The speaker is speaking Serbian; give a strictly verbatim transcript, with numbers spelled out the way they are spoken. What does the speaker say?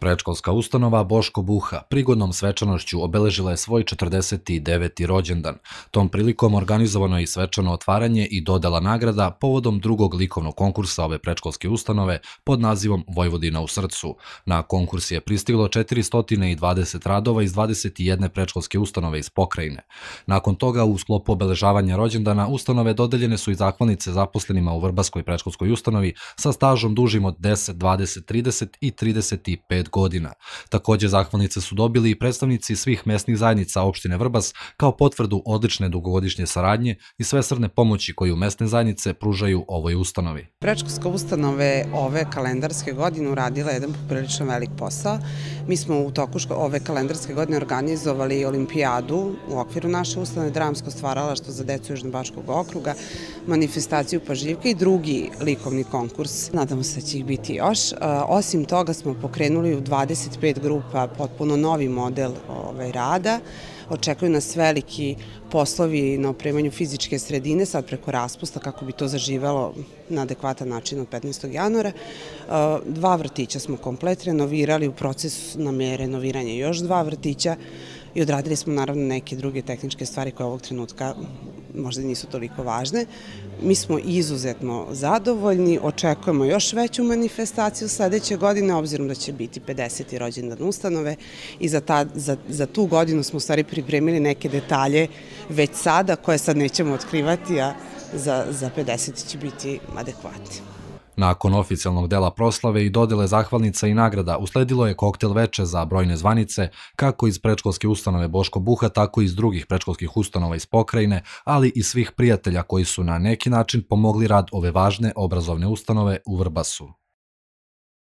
Predškolska ustanova Boško Buha prigodnom svečanošću obeležila je svoj četrdeset deveti rođendan. Tom prilikom organizovano je i svečano otvaranje i dodela nagrada povodom drugog likovnog konkursa ove predškolske ustanove pod nazivom Vojvodina u srcu. Na konkurs je pristiglo četiristo dvadeset radova iz dvadeset jedne predškolske ustanove iz pokrajine. Nakon toga, u sklopu obeležavanja rođendana ustanove dodeljene su i zahvalnice zaposlenima u Vrbaskoj predškolskoj ustanovi sa stažom dužim od deset, dvadeset, trideset i trideset pet godina. Takođe, zahvalnice su dobili i predstavnici svih mesnih zajednica opštine Vrbas kao potvrdu odlične dugogodišnje saradnje i svesrdne pomoći koju mesne zajednice pružaju ovoj ustanovi. Predškolska ustanove ove kalendarske godine uradila jedan poprilično velik posao. Mi smo u toku ove kalendarske godine organizovali olimpijadu u okviru naše ustanove, dramsko stvaralaštvo za decu Južnobačkog okruga, manifestaciju pažljivke i drugi likovni konkurs. Nadamo se da će ih biti još. Osim toga smo pokrenuli u dvadeset pet grupa potpuno novi model rada. Očekuju nas veliki poslovi na opremanju fizičke sredine, sad preko raspusta, kako bi to zaživelo na adekvatan način od petnaestog januara. Dva vrtića smo komplet renovirali, u procesu nam je renoviranje još dva vrtića i odradili smo naravno neke druge tehničke stvari koje ovog trenutka možda nisu toliko važne. Mi smo izuzetno zadovoljni, očekujemo još veću manifestaciju sledeće godine, obzirom da će biti pedeseti rođendan ustanove i za, ta, za, za tu godinu smo u stvari pripremili neke detalje već sada, koje sad nećemo otkrivati, a za, za pedeset će biti adekvatni. Nakon oficijalnog dela proslave i dodele zahvalnica i nagrada usledilo je koktel veče za brojne zvanice, kako iz predškolske ustanove Boško Buha, tako i iz drugih predškolskih ustanova iz pokrajine, ali i svih prijatelja koji su na neki način pomogli rad ove važne obrazovne ustanove u Vrbasu.